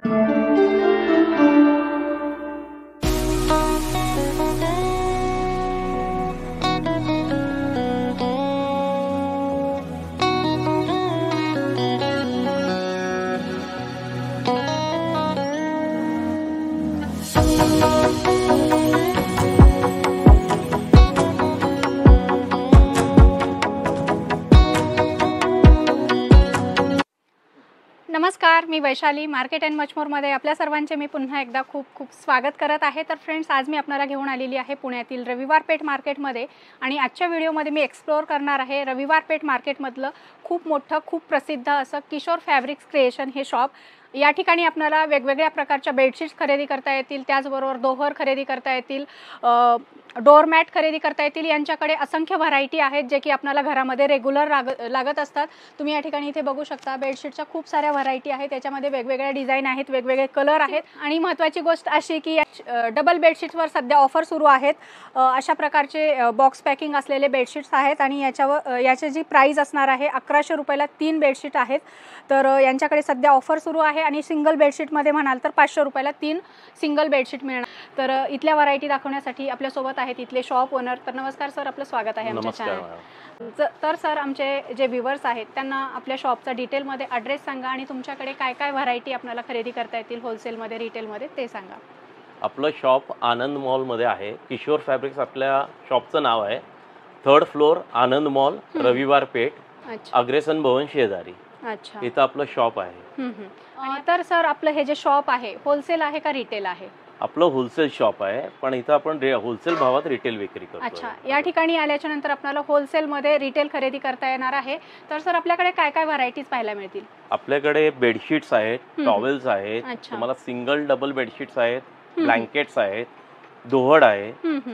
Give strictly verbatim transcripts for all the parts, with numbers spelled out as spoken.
नमस्कार, मी Vaishali market and much मोरमध्ये आपल्या सर्वांचे मी पुन्हा एकदा खूप खूप स्वागत करत आहे। तर फ्रेंड्स, आज मी आपल्याला घेऊन आलेली आहे पुण्यातील रविवार पेठ मार्केटमध्ये आणि आजच्या व्हिडिओमध्ये मी एक्सप्लोर करणार आहे रविवार पेठ मार्केटमधलं खूप मोठं खूप प्रसिद्ध असं किशोर फॅब्रिक्स क्रिएशन हे शॉप। या ठिकाणी आपल्याला वेगवेगळ्या प्रकारच्या बेडशीट्स खरेदी करता येतील, त्याचबरोबर दोहर खरेदी करता येतील, डोअरमॅट खरेदी करता येतील। यांच्याकडे असंख्य व्हरायटी आहेत जे की आपल्याला घरामध्ये रेग्युलर लागत असतात। तुम्ही या ठिकाणी इथे बघू शकता बेडशीटच्या खूप साऱ्या व्हरायटी आहेत, त्याच्यामध्ये वेगवेगळ्या डिझाईन आहेत, वेगवेगळे कलर आहेत आणि महत्त्वाची गोष्ट अशी की डबल बेडशीट्सवर सध्या ऑफर सुरू आहेत। अशा प्रकारचे बॉक्स पॅकिंग असलेले बेडशीट्स आहेत आणि याच्यावर याची जी प्राइस असणार आहे अकराशे रुपयाला तीन बेडशीट आहेत। तर यांच्याकडे सध्या ऑफर सुरू आहे आणि सिंगल बेडशीटमध्ये म्हणाल तर पाचशे रुपयाला तीन सिंगल बेडशीट मिळणार। तर इथल्या व्हरायटी दाखवण्यासाठी आपल्या सोबत आहेत इथले शॉप ओनर। तर नमस्कार सर, आपलं स्वागत आहे आमच्या चॅनल। तर सर, आमचे जे व्ह्यूअर्स आहेत त्यांना आपल्या शॉपचा डिटेलमध्ये ॲड्रेस सांगा आणि तुमच्याकडे काय काय व्हरायटी आपल्याला खरेदी करता येतील होलसेलमध्ये रिटेलमध्ये ते सांगा। आपलं शॉप आनंद मॉलमध्ये आहे। किशोर फॅब्रिक्स आपल्या शॉपचं नाव आहे। थर्ड फ्लोर आनंद मॉल, रविवार पेठ, अग्रेसन भवन शेजारी। अच्छा, इथं आपलं शॉप आहे। तर सर, आपलं हे जे शॉप आहे होलसेल आहे का रिटेल आहे? आपलं होलसेल शॉप आहे, पण इथं आपण होलसेल भावात रिटेल विक्री करतो। अच्छा, या ठिकाणी आल्याच्या नंतर आपल्याला होलसेलमध्ये रिटेल खरेदी करता येणार आहे। तर सर, आपल्याकडे काय काय व्हरायटीज पाहायला मिळतील? आपल्याकडे बेडशीट्स आहेत, टॉवेल्स आहेत, तुम्हाला सिंगल डबल बेडशीट्स आहेत, ब्लँकेट्स आहेत, दोहड आहे,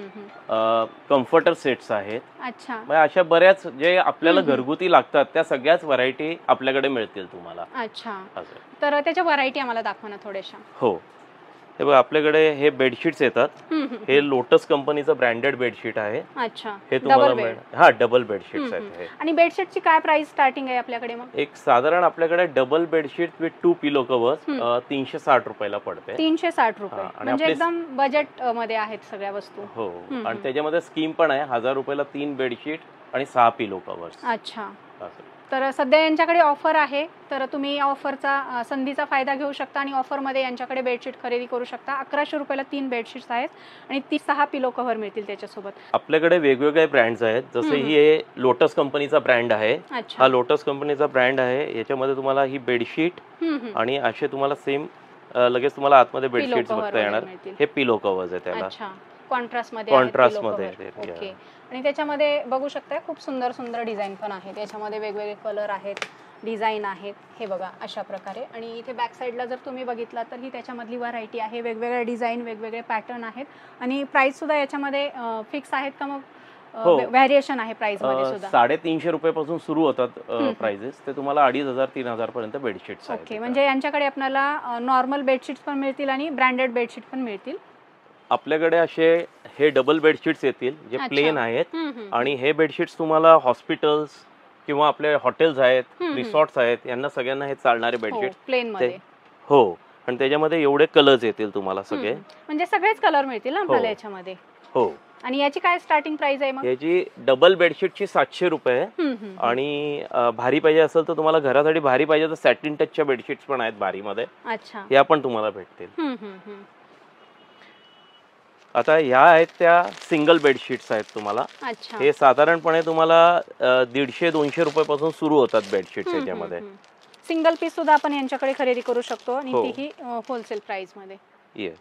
कम्फर्टर सेट्स आहेत। अच्छा, म्हणजे अशा बऱ्याच जे आपल्याला घरगुती लागतात त्या सगळ्याच व्हरायटी आपल्याकडे मिळतील तुम्हाला। अच्छा, तर त्याच्या व्हरायटी आम्हाला दाखवा ना थोड्याशा। हो, हे बघा आपल्याकडे हे बेडशीट्स येतात। हे लोटस कंपनीचं ब्रँडेड बेडशीट आहे। अच्छा, हे तुम्हाला हा डबल बेडशीट्स आहेत। आणि बेडशीटची काय प्राइस स्टार्टिंग आहे आपल्याकडे? मग एक साधारण आपल्याकडे double bedsheet with two pillow covers तीनशे साठ रुपयाला पडते। तीनशे साठ रुपये म्हणजे एकदम बजेट मध्ये आहेत सगळ्या वस्तू। हो, आणि त्याच्यामध्ये स्कीम पण आहे, हजार रुपयाला तीन बेडशीट आणि सहा पिलो कव्हर्स। अच्छा, तर सध्या यांच्याकडे ऑफर आहे, तर तुम्ही ऑफरचा संधीचा फायदा घेऊ शकता आणि ऑफरमध्ये यांच्याकडे बेडशीट खरेदी करू शकता। अकराशे रुपयाला तीन बेडशीट्स आहेत आणि ती सहा पिलो कव्हर मिळतील त्याच्यासोबत। आपल्याकडे वेगवेगळे ब्रँड्स आहेत, जसे ही हे लोटस कंपनीचा ब्रँड आहे। हा लोटस कंपनीचा ब्रँड आहे। याच्यामध्ये तुम्हाला ही बेडशीट आणि असे तुम्हाला सेम लगेच तुम्हाला आतमध्ये बेडशीट्स बघता येणार। हे पिलो कव्हर्स आहे त्याला। अच्छा, कॉन्ट्रास्ट मध्ये कॉन्ट्रास्ट मध्ये। ओके, आणि त्याच्यामध्ये बघू शकता खूप सुंदर सुंदर डिझाईन पण आहे, त्याच्यामध्ये वेगवेगळे कलर आहेत, डिझाईन आहेत। हे बघा अशा प्रकारे, आणि इथे बॅक साईडला जर तुम्ही बघितला तर ही त्याच्यामधली व्हरायटी आहे, वेगवेगळे डिझाईन, वेगवेगळे पॅटर्न आहेत आणि प्राइस सुद्धा याच्यामध्ये फिक्स आहेत का? मग व्हॅरिएशन आहे प्राइस मध्ये सुद्धा? साडेतीनशे रुपयापासून सुरू होतात प्राइसेस, ते तुम्हाला अडीच हजार तीन हजार पर्यंत बेडशीट्स आहेत। ओके, म्हणजे यांच्याकडे आपल्याला नॉर्मल बेडशीट्स पण मिळतील आणि ब्रँडेड बेडशीट पण मिळतील। आपल्याकडे असे हे डबल बेडशीट्स येतील जे प्लेन आहेत, आणि हे बेडशीट्स तुम्हाला हॉस्पिटल्स किंवा आपले हॉटेल्स आहेत, रिसॉर्ट्स आहेत, यांना सगळ्यांना हे चालणारे बेडशीट प्लेन मध्ये। हो, आणि त्याच्यामध्ये एवढे कलर्स येतील तुम्हाला सगळे, म्हणजे सगळेच कलर मिळतील आपल्याला याच्यामध्ये। हो, आणि याची काय स्टार्टिंग प्राइस आहे? मग याची डबल बेडशीटची सातशे रुपये, आणि भारी पाहिजे असेल तर तुम्हाला घरासाठी भारी पाहिजे तर सॅटिन टचच्या बेडशीट्स पण आहेत भारी मध्ये। अच्छा, या पण तुम्हाला भेटतील। आता ह्या आहेत त्या सिंगल बेडशीट्स आहेत तुम्हाला। हे साधारणपणे तुम्हाला दीडशे दोनशे रुपयापासून सुरू होतात बेडशीट्स याच्यामध्ये। सिंगल पीस सुद्धा आपण यांच्याकडे खरेदी करू शकतो आणि तीही होलसेल प्राइस मध्ये।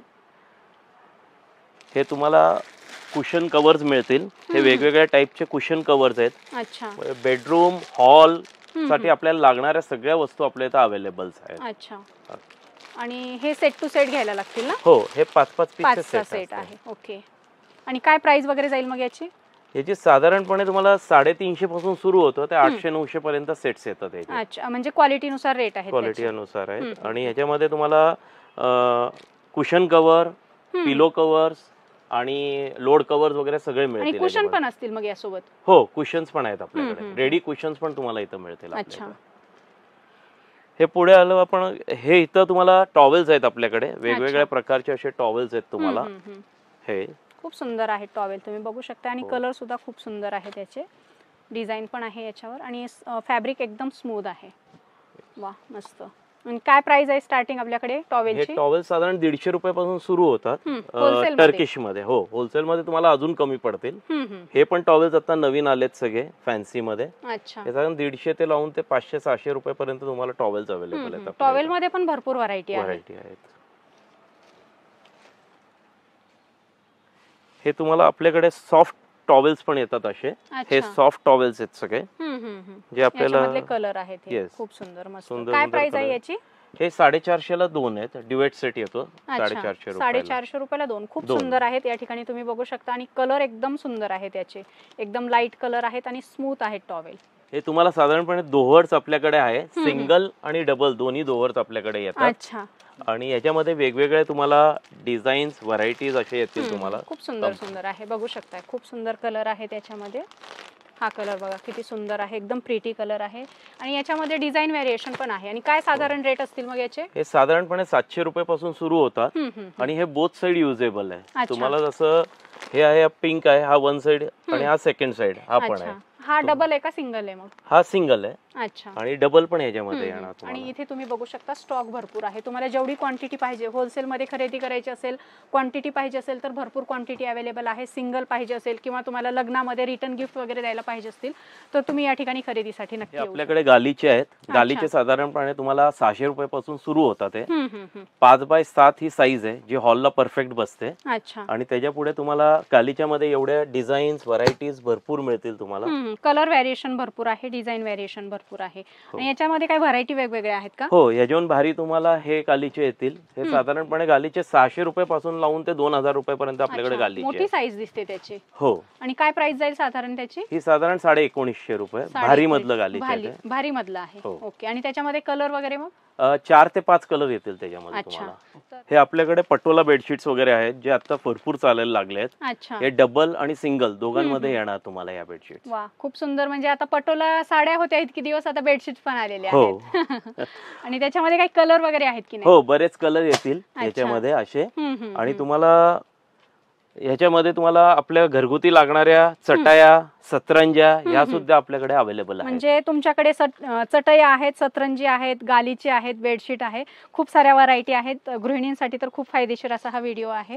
हे तुम्हाला कुशन कव्हर्स मिळतील, हे वेगवेगळ्या टाइपचे कुशन कव्हर्स आहेत। अच्छा, बेडरूम हॉल साठी आपल्याला लागणाऱ्या सगळ्या वस्तू आपल्या इथे अवेलेबल आहेत। अच्छा, आणि हे सेट टू सेट घ्यायला लागतील ना? हो, हे पाच पाच पीसचे सेट आहे। ओके, आणि काय प्राइस वगैरे जाईल मग याची? याची साधारणपणे तुम्हाला साडेतीनशे पासून सुरू होतं ते आठशे नऊशे पर्यंत सेट्स येतात। अच्छा, म्हणजे क्वालिटीनुसार रेट आहे? क्वालिटी अनुसार आहे, आणि याच्यामध्ये तुम्हाला कुशन कव्हर, पिलो कव्हर्स आणि लोड कव्हर्स वगैरे सगळे मिळतील। कुशन पण असतील मग यासोबत? हो, कुशन्स पण आहेत आपल्याकडे, रेडी कुशन्स पण तुम्हाला इथं मिळतील। अच्छा, हे पुढे आलो आपण, हे इथं तुम्हाला टॉवेल्स आहेत आपल्याकडे, वेगवेगळ्या प्रकारचे असे टॉवेल्स आहेत तुम्हाला. हे खूप सुंदर आहे टॉवेल, तुम्ही बघू शकता. आणि कलर सुद्धा खूप सुंदर आहे, त्याचे डिझाईन पण आहे याच्यावर आणि फॅब्रिक एकदम स्मूथ आहे. वा मस्त. आणि काय प्राइस आहे स्टार्टिंग आपल्याकडे टॉवेलची? हे टॉवेल साधारण दीडशे रुपयापासून सुरू होतात टर्किश मध्ये. हो, होलसेल मध्ये तुम्हाला अजून कमी पडतील. हे पण टॉवेल्स आता नवीन आलेत सगळे फॅन्सी मध्ये. अच्छा. हे साधारण दीडशे ते लावून ते पाचशे सहाशे रुपये पर्यंत तुम्हाला टॉवेल्स अवेलेबल आहेत. टॉवेल मध्ये पण भरपूर व्हरायटी आहे. व्हरायटी आहेत. हे तुम्हाला आपल्याकडे सॉफ्ट टॉवेल्स पण येतात असे. हे सॉफ्ट टॉवेल्स आहेत सगळे जे आपल्याला कलर आहेत. खूप सुंदर मस्त. काय प्राइस आहे याची? हे साडेचारशे ला दोन आहेत. डिवेट सेट येतो साडेचारशे साडेचारशे रुपयाला दोन. खूप सुंदर आहेत या ठिकाणी तुम्ही बघू शकता. आणि कलर एकदम सुंदर आहे त्याचे, एकदम लाईट कलर आहेत आणि स्मूथ आहेत टॉवेल. हे तुम्हाला साधारणपणे दोहर्स आपल्याकडे आहे, सिंगल आणि डबल दोन्ही दोहर्स आपल्याकडे येतात. अच्छा. आणि याच्यामध्ये वेगवेगळे तुम्हाला डिझाईन्स व्हरायटीज असे येतील तुम्हाला. खूप सुंदर सुंदर आहे, बघू शकताय. खूप सुंदर कलर आहे त्याच्यामध्ये. हा कलर बघा किती सुंदर आहे, एकदम प्रिटी कलर आहे. आणि याच्यामध्ये डिझाईन व्हेरिएशन पण आहे. आणि काय साधारण रेट असतील मग याचे? हे साधारणपणे सातशे रुपये पासून सुरू होतात. आणि हे बोथ साइड युजेबल आहे. तुम्हाला जसं हे आहे पिंक आहे, हा वन साइड आणि हा सेकंड साइड हा पण आहे. हा डबल आहे का सिंगल आहे मग? हा सिंगल आहे. अच्छा. आणि डबल पण याच्यामध्ये येणार तुम्हाला. आणि इथे तुम्ही बघू शकता स्टॉक भरपूर आहे. तुम्हाला जेवढी क्वांटिटी पाहिजे, होलसेल मध्ये खरेदी करायची असेल, क्वांटिटी पाहिजे असेल तर भरपूर क्वांटिटी अवेलेबल आहे. सिंगल पाहिजे असेल किंवा तुम्हाला लग्नामध्ये रिटर्न गिफ्ट वगैरे द्यायला पाहिजे असतील तर तुम्ही या ठिकाणी खरेदीसाठी नक्की येऊ. आपल्याकडे गालीचे आहेत. गालीचे साधारणपणे तुम्हाला सहाशे रुपये पासून सुरू होतात. पाच बाय सात ही साईज आहे जी हॉलला परफेक्ट बसते. अच्छा. आणि त्याच्या पुढे तुम्हाला गालीच्या मध्ये एवढ्या डिझाईन्स व्हरायटीज भरपूर मिळतील तुम्हाला. कलर व्हेरिएशन भरपूर आहे, डिझाईन व्हेरिएशन भरपूर आहे. आणि याच्यामध्ये काही व्हरायटी वेगवेगळ्या आहेत का? हो, याच्याहून भारी तुम्हाला हे गालीचे येतील. हे साधारणपणे गालीचे सहाशे रुपये पासून लावून ते दोन हजार रुपये पर्यंत आपल्याकडे गालीचे. मोठी साईज दिसते त्याची. हो. आणि काय प्राइस जाईल साधारण त्याची? ही साधारण साडे एकोणीसशे रुपये भारी मधलं गालीचे. भारी मधलं आहे. ओके. आणि त्याच्यामध्ये कलर वगैरे मग? चार ते पाच कलर येतील त्याच्यामध्ये तुम्हाला. हे आपल्याकडे पटोला बेडशीट्स वगैरे आहेत जे आता भरपूर चालायला लागले आहेत. हे डबल आणि सिंगल दोघांमध्ये येणार तुम्हाला या बेडशीट. वा, खूप सुंदर. म्हणजे आता पटोला साड्या होत्या इतकी दिवस, आता बेडशीट पण आलेले आहेत. आणि त्याच्यामध्ये काही कलर वगैरे आहेत की नाही? हो, बरेच कलर येतील याच्यामध्ये असे. आणि तुम्हाला ह्याच्यामध्ये तुम्हाला आपल्या घरगुती लागणाऱ्या चटया, सतरंज्या या सुद्धा आपल्याकडे अवेलेबल आहेत. म्हणजे तुमच्याकडे चटया आहेत, सतरंजी आहेत, गालीचे आहेत, बेडशीट आहे, खूप साऱ्या व्हरायटी आहेत. गृहिणींसाठी तर खूप फायदेशीर असा हा व्हिडिओ आहे.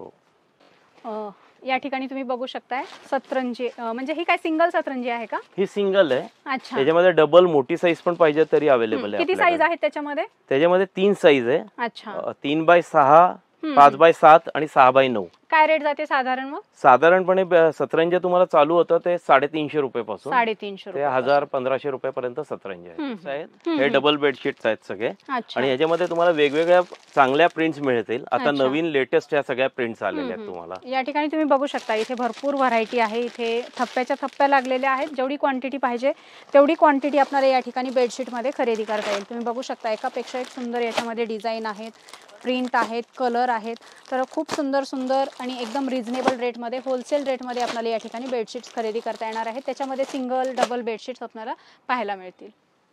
हो. या ठिकाणी तुम्ही बघू शकताय सतरंजी. म्हणजे ही काय सिंगल सतरंजी आहे का? ही सिंगल आहे. अच्छा. त्याच्यामध्ये डबल मोठी साईज पण पाहिजे तरी अवेलेबल आहे. किती साईज आहे त्याच्यामध्ये? त्याच्यामध्ये तीन साईज आहे. अच्छा. तीन बाय सहा, पाच बाय सात आणि सहा बाय नऊ. काय रेट जाते साधारण मग? साधारणपणे सतरंजी तुम्हाला चालू होतं ते साडेतीनशे रुपये पासून साडेतीनशे ते हजार पंधराशे रुपयापर्यंत सतरंजी आहेत. हे डबल बेडशीट आहेत सगळे. आणि याच्यामध्ये तुम्हाला वेगवेगळ्या चांगल्या प्रिंट्स मिळतील. आता नवीन लेटेस्ट या सगळ्या प्रिंट्स आलेल्या आहेत तुम्हाला. या ठिकाणी तुम्ही बघू शकता इथे भरपूर व्हरायटी आहे. इथे थप्प्याच्या थप्प्या लागलेल्या आहेत. जेवढी क्वांटिटी पाहिजे तेवढी क्वांटिटी आपल्याला या ठिकाणी बेडशीट मध्ये खरेदी करता येईल. तुम्ही बघू शकता एकापेक्षा एक सुंदर याच्यामध्ये डिझाईन आहेत, प्रिंट आहेत, कलर आहेत. तर खूप सुंदर सुंदर आणि एकदम रिझनेबल रेटमध्ये, होलसेल रेटमध्ये आपल्याला या ठिकाणी बेडशीट्स खरेदी करता येणार आहेत. त्याच्यामध्ये सिंगल डबल बेडशीट्स आपल्याला पाहायला मिळतील.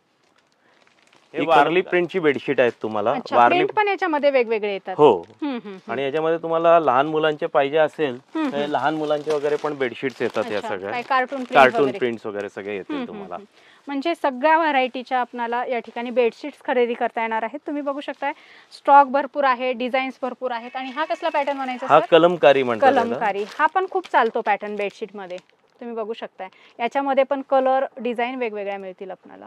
हे वारली प्रिंटची बेडशीट आहेत तुम्हाला. वारली पण याच्यामध्ये वेगवेगळे येतात. हो. आणि याच्यामध्ये तुम्हाला लहान मुलांचे पाहिजे असेल तर लहान मुलांचे वगैरे पण बेडशीट्स येतात. या सगळ्या कार्टून कार्टून प्रिंट्स वगैरे सगळे येतील तुम्हाला. म्हणजे सगळ्या व्हरायटीच्या आपल्याला या ठिकाणी बेडशीट्स खरेदी करता येणार आहेत. तुम्ही बघू शकताय स्टॉक भरपूर आहे, डिझाईन्स भरपूर आहेत. आणि हा कसला पॅटर्न म्हणायचा? हा कलमकारी म्हणतात. कलमकारी हा पण खूप चालतो पॅटर्न बेडशीट मध्ये. तुम्ही बघू शकताय याच्यामध्ये पण कलर डिझाईन वेगवेगळ्या मिळतील आपल्याला.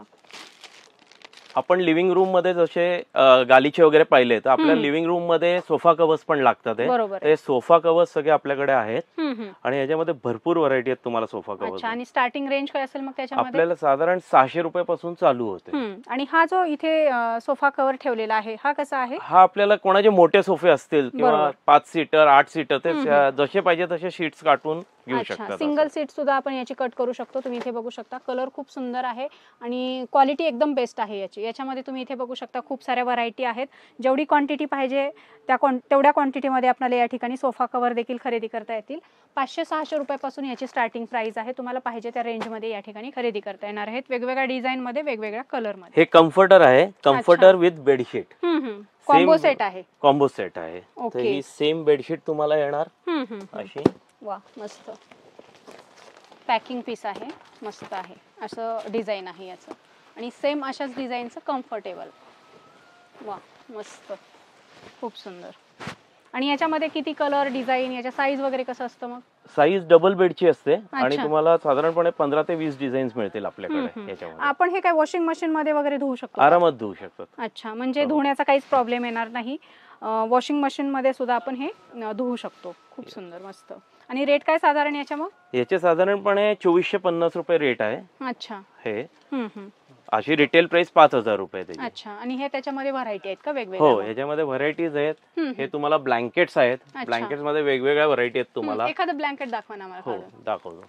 आपण लिव्हिंग रूम मध्ये जसे गालीचे वगैरे पाहिले तर आपल्या लिव्हिंग रूम मध्ये सोफा कव्हर्स पण लागतात. ते सोफा कव्हर्स सगळे आपल्याकडे आहेत. आणि याच्यामध्ये भरपूर व्हरायटी आहेत तुम्हाला सोफा कव्हर्स. आणि स्टार्टिंग रेंज काय असेल मग त्याच्यामध्ये? आपल्याला साधारण सहाशे रुपये पासून चालू होते. आणि हा जो इथे सोफा कव्हर ठेवलेला आहे हा कसा आहे? हा आपल्याला कोणाचे मोठे सोफे असतील किंवा पाच सीटर आठ सीटर ते जसे पाहिजे तसे शीट्स काढून घेऊ शकता. सिंगल सीट सुद्धा आपण याची कट करू शकतो. तुम्ही इथे बघू शकता कलर खूप सुंदर आहे आणि क्वालिटी एकदम बेस्ट आहे याची. याच्यामध्ये तुम्ही इथे बघू शकता खूप साऱ्या व्हरायटी आहेत. जेवढी क्वांटिटी पाहिजे त्या तेवढ्या क्वांटिटीमध्ये आपल्याला या ठिकाणी सोफा कव्हर देखील खरेदी करता येतील. पाचशे सहाशे रुपयापासून याची स्टार्टिंग प्राइस आहे. तुम्हाला पाहिजे त्या रेंजमध्ये या ठिकाणी खरेदी करता येणार आहेत. वेगवेगळ्या डिझाईनमध्ये, वेगवेगळ्या कलरमध्ये. हे कम्फर्टर आहे, comforter with bedsheet. Combo set आहे. कॉम्बो सेट आहे. तर ही सेम बेडशीट तुम्हाला येणार अशी. वा, मस्त पॅकिंग पीस आहे, मस्त आहे. असं डिझाईन आहे याचं आणि सेम अशाच डिझाईनचं कम्फर्टेबल. वा, मस्त, खूप सुंदर. आणि याच्यामध्ये किती कलर, डिझाईन, याच्या साईज वगैरे कसं असतं मग? साईज डबल बेडची असते आणि तुम्हाला साधारणपणे पंधरा ते वीस डिझाईन्स मिळतील आपल्याकडे याच्यामध्ये. आपण हे काय वॉशिंग मशीन मध्ये वगैरे धुवू शकतो? आरामात धुवू शकतो. अच्छा, म्हणजे धुण्याचा काहीच प्रॉब्लेम येणार नाही. वॉशिंग मशीन मध्ये सुद्धा आपण हे धुवू शकतो. खूप सुंदर, मस्त. आणि रेट काय साधारण याच्या मग? याचे साधारणपणे चोवीसशे पन्नास रुपये रेट आहे. अच्छा. हे अशी रिटेल प्राइस पाच हजार रुपये त्याची. अच्छा. आणि हे त्याच्यामध्ये व्हरायटी आहेत का वेगवेगळ्या? हो, याच्यामध्ये व्हरायटीज आहेत. हे तुम्हाला ब्लँकेट्स आहेत. ब्लँकेट्स मध्ये वेगवेगळ्या व्हरायटी आहेत तुम्हाला. एखादं ब्लँकेट दाखवा ना मला. हो, दाखवतो.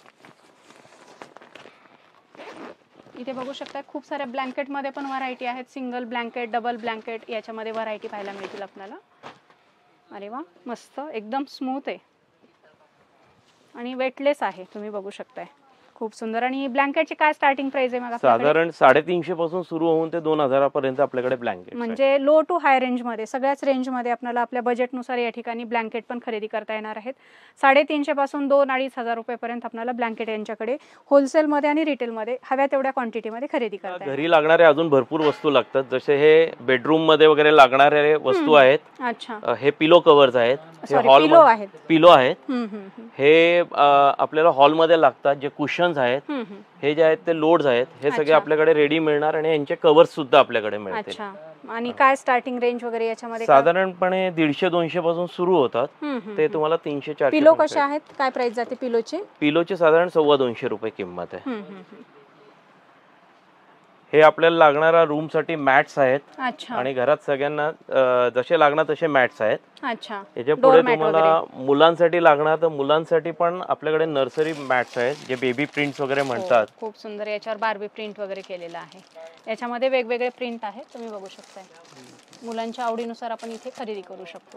इथे बघू शकता खूप साऱ्या ब्लँकेट मध्ये पण व्हरायटी आहेत. सिंगल ब्लँकेट, डबल ब्लँकेट, याच्यामध्ये व्हरायटी पाहायला मिळतील आपल्याला. अरे वा, मस्त, एकदम स्मूथ आहे आणि वेटलेस आहे. तुम्ही बघू शकताय, खूप सुंदर. आणि ब्लँकेटची काय स्टार्टिंग प्राइस आहे? साधारण साडेतीनशे पासून सुरू होऊन ते दोन हजारापर्यंत आपल्याकडे ब्लँकेट. म्हणजे लो टू हाय रेंज मध्ये, सगळ्याच रेंज मध्ये आपल्याला आपल्या बजेटनुसार या ठिकाणी ब्लँकेट पण खरेदी करता येणार आहेत. साडेतीनशे पासून दोन अडीच हजार रुपयापर्यंत आपल्याला ब्लँकेट यांच्याकडे होलसेल मध्ये आणि रिटेल मध्ये हव्या तेवढ्या क्वांटिटी मध्ये खरेदी करता येईल. घरी लागणारे अजून भरपूर वस्तू लागतात, जसे हे बेडरूम मध्ये वगैरे लागणारे वस्तू आहेत. अच्छा. हे पिलो कव्हर्स आहेत, हे हॉल पिलो आहेत. पिलो आहेत. हे आपल्याला हॉल मध्ये लागतात. जे कुशन्स आहेत, हे जे आहेत ते लोड्स आहेत, हे सगळे आपल्याकडे रेडी मिळणार आणि यांचे कव्हर्स सुद्धा आपल्याकडे मिळतील. अच्छा. आणि काय स्टार्टिंग रेंज वगैरे याच्यामध्ये? साधारणपणे दीडशे दोनशे पासून सुरू होतात ते तुम्हाला तीनशे चारशे. पिलो कसे आहेत, काय प्राइस जाते पिलोची? पिलोची साधारण सव्वा दोनशे रुपये किंमत आहे. हे आपल्याला लागणारा रूम साठी मॅट्स आहेत. अच्छा. आणि घरात सगळ्यांना जसे लागणार तसे मॅट्स आहेत. अच्छा. याच्या पुढे तुम्हाला मुलांसाठी लागणार तर मुलांसाठी पण आपल्याकडे नर्सरी मॅट्स आहेत, जे बेबी प्रिंट्स वगैरे म्हणतात. खूप सुंदर. याच्यावर बार्बी प्रिंट वगैरे केलेलं आहे. याच्यामध्ये वेगवेगळे प्रिंट आहेत, तुम्ही बघू शकताय. मुलांच्या आवडीनुसार आपण इथे खरेदी करू शकतो.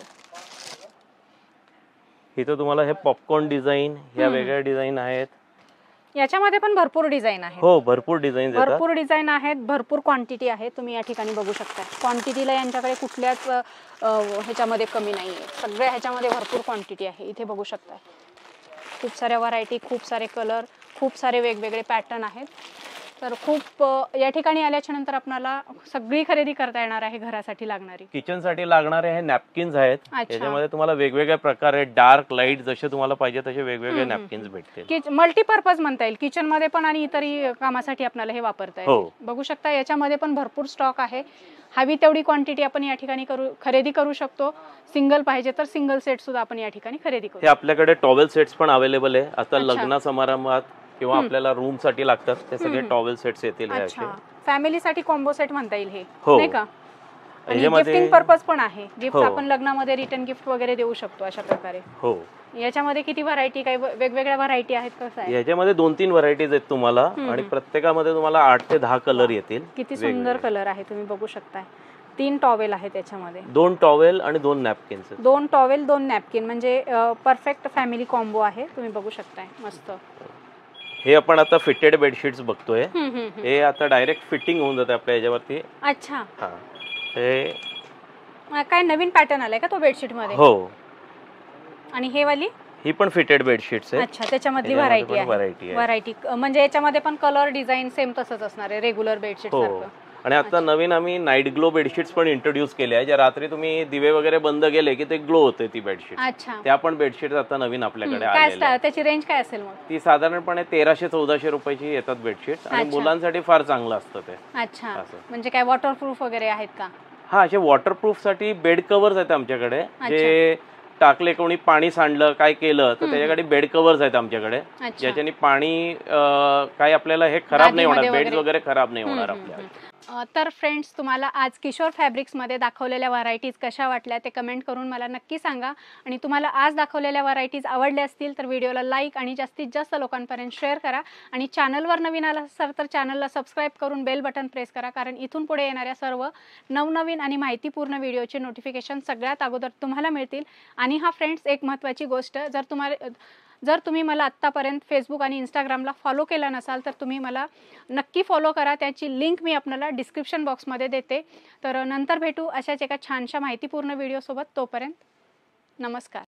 इथे तुम्हाला हे पॉपकॉर्न डिझाईन, ह्या वेगळ्या डिझाईन आहेत. याच्यामध्ये पण भरपूर डिझाईन आहेत. हो, भरपूर डिझाईन भरपूर डिझाईन आहेत, भरपूर क्वांटिटी आहे. तुम्ही या ठिकाणी बघू शकता. क्वांटिटीला यांच्याकडे कुठल्याच ह्याच्यामध्ये कमी नाहीये. सगळ्या ह्याच्यामध्ये भरपूर क्वांटिटी आहे. इथे बघू शकता खूप साऱ्या व्हरायटी, खूप सारे कलर, खूप सारे वेगवेगळे पॅटर्न आहेत. तर खूप या ठिकाणी आल्याच्या नंतर आपल्याला सगळी खरेदी करता येणार आहे घरासाठी लागणारी. किचन साठी लागणारे हे नॅपकिन्स आहेत. याच्यामध्ये तुम्हाला वेगवेगळ्या प्रकारे डार्क लाईट जसे तुम्हाला पाहिजे तसे वेगवेगळे नॅपकिन्स भेटतील. मल्टीपर्पज म्हणता येईल, किचन मध्ये पण आणि इतरही कामासाठी आपल्याला हे वापरता येईल. बघू शकता याच्यामध्ये पण भरपूर स्टॉक आहे. हवी तेवढी क्वांटिटी आपण या ठिकाणी करू खरेदी करू शकतो. सिंगल पाहिजे तर सिंगल सेट सुद्धा आपण या ठिकाणी खरेदी करू. हे आपल्याकडे टॉवेल सेट्स पण अवेलेबल आहे. आता लग्न समारंभात किंवा आपल्याला रूम साठी लागतात ते सगळे टॉवेल सेट्स येतील. फॅमिली साठी कॉम्बो सेट म्हणता येईल हे, नाही का? आणि गिफ्टिंग पर्पज पण आहे. गिफ्ट आपण लग्नामध्ये रिटर्न गिफ्ट वगैरे देऊ शकतो अशा प्रकारे. हो. याच्यामध्ये किती व्हरायटी, काही वेगवेगळ्या व्हरायटी आहेत? कसं आहे? याच्यामध्ये दोन तीन व्हरायटीज आहेत तुम्हाला आणि प्रत्येकामध्ये तुम्हाला आठ ते दहा कलर येतील. किती सुंदर कलर आहे, तुम्ही बघू शकताय. तीन टॉवेल आहेत त्याच्यामध्ये. दोन टॉवेल आणि दोन नॅपकिन्स. दोन टॉवेल, दोन नॅपकिन, म्हणजे परफेक्ट फॅमिली कॉम्बो आहे. तुम्ही बघू शकताय, मस्त. हे आपण आता फिटेड बेडशीट्स बघतोय. हे आता डायरेक्ट फिटिंग होऊन जाते आपल्या याच्यावरती. अच्छा. हा, हे काय नवीन पॅटर्न आलाय का तो बेडशीट मध्ये? हो. आणि हे वाली ही पण फिटेड बेडशीट्स आहे. अच्छा, त्याच्यामधली व्हरायटी आहे. व्हरायटी म्हणजे याच्यामध्ये पण कलर डिझाईन सेम तसंच असणार आहे रेग्युलर बेडशीट सारखं. आणि आता नवीन आम्ही नाईट ग्लो बेडशीट्स पण इंट्रोड्यूस केले आहे, ज्या रात्री तुम्ही दिवे वगैरे बंद केले की ते ग्लो होते ती बेडशीट. अच्छा. त्या पण बेडशीट आता नवीन आपल्याकडे आलेल्या आहेत. त्याची रेंज काय असेल मग? ती साधारणपणे तेराशे चौदाशे रुपयाची येतात बेडशीट आणि मुलांसाठी फार चांगलं असतं ते. अच्छा. म्हणजे काय वॉटरप्रूफ वगैरे आहेत का? हा, असे वॉटरप्रूफ साठी बेड कव्हर्स आहेत आमच्याकडे. जे टाकले कोणी पाणी सांडलं काय केलं तर त्याच्याकडे बेड कव्हर्स आहेत आमच्याकडे, ज्याच्याने पाणी काय आपल्याला हे खराब नाही होणार, बेड वगैरे खराब नाही होणार आपल्याला. तर फ्रेंड्स, तुम्हाला आज किशोर फॅब्रिक्समध्ये दाखवलेल्या व्हरायटीज कशा वाटल्या ते कमेंट करून मला नक्की सांगा. आणि तुम्हाला आज दाखवलेल्या व्हरायटीज आवडल्या असतील तर व्हिडिओला लाईक आणि जास्तीत जास्त लोकांपर्यंत शेअर करा. आणि चॅनलवर नवीन आला असाल तर चॅनलला सबस्क्राईब करून बेल बटन प्रेस करा, कारण इथून पुढे येणाऱ्या सर्व नवनवीन आणि माहितीपूर्ण व्हिडिओचे नोटिफिकेशन सगळ्यात अगोदर तुम्हाला मिळतील. आणि हा फ्रेंड्स, एक महत्त्वाची गोष्ट, जर तुम्हाला जर तुम्ही मला आत्तापर्यंत फेसबुक आणि इंस्टाग्रामला फॉलो केलं नसाल तर तुम्ही मला नक्की फॉलो करा. त्याची लिंक मी आपल्याला डिस्क्रिप्शन बॉक्समध्ये देते. तर नंतर भेटू अशाच एका छानशा माहितीपूर्ण व्हिडिओसोबत. तोपर्यंत नमस्कार.